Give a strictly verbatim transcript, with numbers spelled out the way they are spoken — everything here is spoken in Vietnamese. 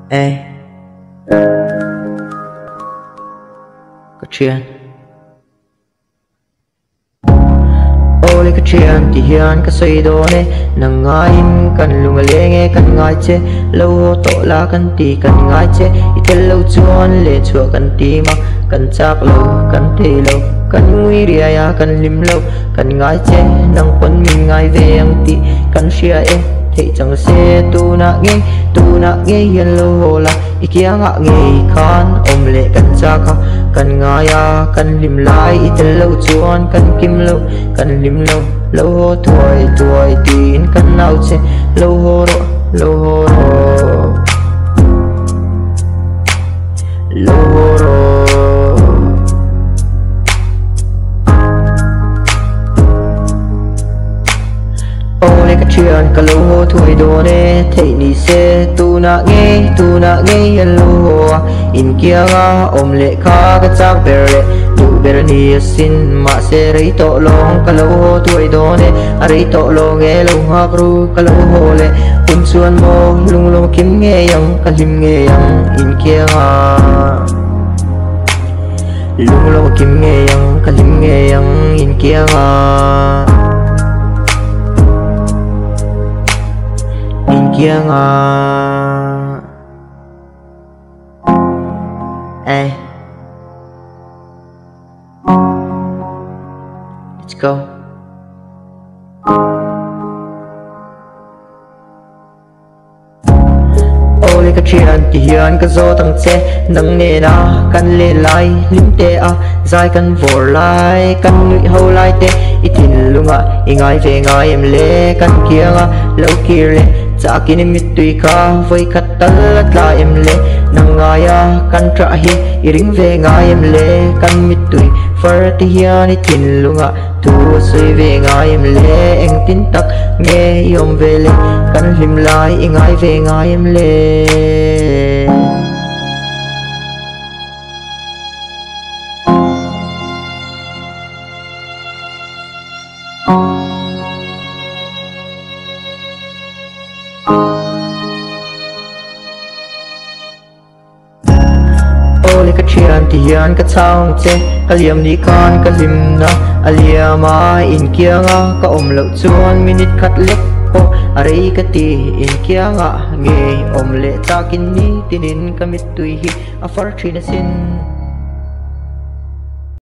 Ê, có chuyện ô lê có chuyện thì hiền có xây đồ nè nằng ngay cần lùng lê nghe cần ngay chế lâu hô tổ la cần tì cần ngay chế ít tên lâu chuan lê chùa cần tì mà cần chắc lâu cần thì lâu cần nguy rìa ya cần lim lâu cần ngay chế nằng quân mình ngay về ang tì cần xia ê thì chẳng xe tu na nghe tu na nghe hiền lâu hồ la ikia ngạ nghe khan ôm lệ cần cha ka cần ngài ya cần lim lai ít lâu chuan cần kim lâu cần lim lâu lâu hồ tuổi tuổi tin cần nào che lâu hồ ro lâu hồ ro lâu hồ ro cái chuyện cả lâu hồ tuổi đồ nè thấy ni xe tu na nghe tu na nghe lâu hồ in kia nga ôm lệ kha cái chắc bể lệ tu bể ni xin mà xe rấy tổ long cả lâu hồ tuổi đồ nè rấy tổ long nghe lâu hoa ru cả lâu hồ lệ un xuân mô lung lung kiếm nghe yang cả lim nghe yang in kia nga lung lung kiếm nghe yang cả lim nghe yang in kia nga kia ngà ê let's go ô lê cái chuyện thì hiền cái gió thằng xe nâng nề na căn lê lại lim tê à dài căn vỗ lại căn nhụy hâu lại tê ít thìn lung à ý ngài về ngài em lê căn kia ngà lâu kia lê sa akin mit tui ka với cắt tal la em le nang ngaya kan tra hi iring ve nga em le kan mit tui far ti hian tin lunga tu sui ve nga em le eng tin tak nghe yom ve le kan lim lai ingai ve nga em le cái chuyện thì hiền cái sao che cái liềm đi con cái lim na alia mai in kia nga cái ôm lợn chuan minute cắt lek po ari cái ti in kia nga nghe ôm lệ ta kinh ni tinin cái mit tui hi afar china sin